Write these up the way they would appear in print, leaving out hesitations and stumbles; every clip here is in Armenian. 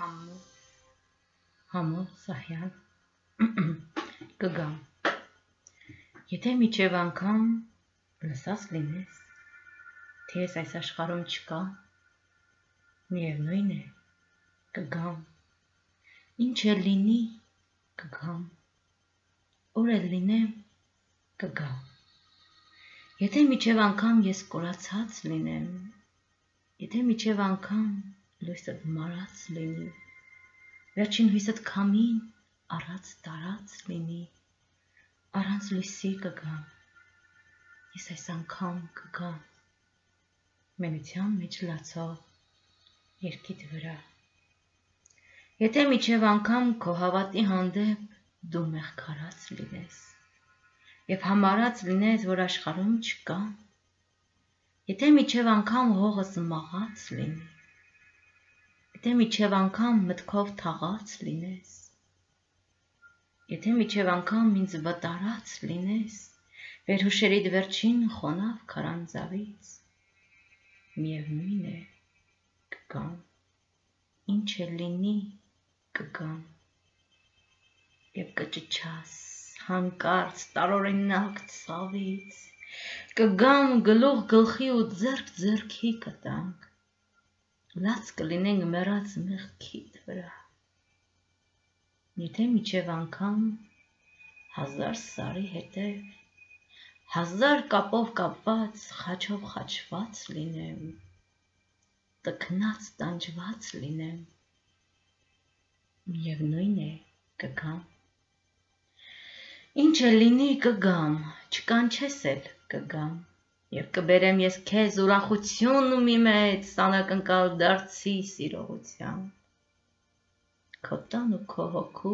Համո Սահյան կգամ Եթե միջև անգամ լսած լինես թե ես այս աշխարհում չկա միևնույն է կգամ ինչ էլ լինի կգամ ուր էլ լինեմ կգամ Եթե միջև անգամ ես կորացած լինեմ Եթե միջև անգամ լույսդ մարած լինի Վերջին հույսդ քամին առած տարած լինի Առանց լույսի կգամ Ես այս անգամ կգամ Մենության մեջ լացող երկիդ վրա Եթե միջև անգամ քո հավատի հանդեպ դու մեղքարած լինես Եվ համարած լինես, որ աշխարհում չկա Եթե միջև անգամ հողս մաղած լինի Եթե միջև անգամ մտքով թաղած լինես Եթե միջև անգամ ինձ վտարած լինես Վերհուշերիդ վերջին խոնավ քարանձավից Միևնույն է կգամ Ինչ էլ լինի կգամ Եվ կճչաս հանկարծ տարօրինակ ցավից Կգամ գլուխ գլխի ու ձեռք ձեռքի կտանք Լաց կլինենք մեռած մեղքիդ վրա Եթե միջև անգամ հազար սարի հետև Հազար կապով կապված խաչով խաչված լինեմ Տքնած տանջված լինեմ Միևնույն է կգամ Ինչ էլ լինի կգամ չկանչես էլ կգամ Եվ կբերեմ ես քեզ ուրախություն մի մեծ անակնկալ դարձի սիրողությամբ Քո տան ու քո հոգու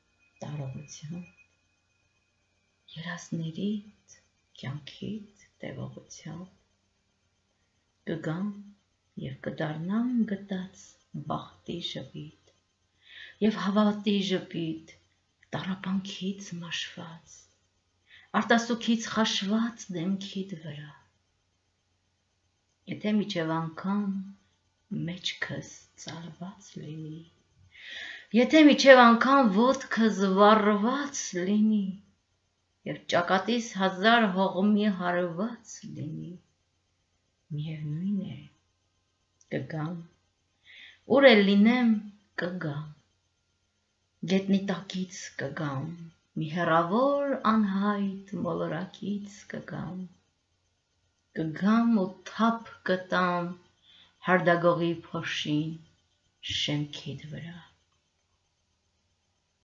տարողությամբ Երազներիդ կյանքիդ տևողությամբ Կգամ և կդառնամ գտած բախտի ժպիտ Եվ հավատի ժպիտ տառապանքից մաշված Արտասուքից խաշված դեմքիդ վրա Եթե միջև անգամ մեջքս ծալված լինի Եթե միջև անգամ ոտքս վառված լինի Եվ ճակատիս հազար հողմի հարված լինի Միևնույն է կգամ Ուր էլ լինեմ կգամ Գետնի տակից կգամ Մի հեռավոր անհայտ մոլորակից կգամ Կգամ ու թափ կտամ հարդագողի փոշին շեմքիդ վրա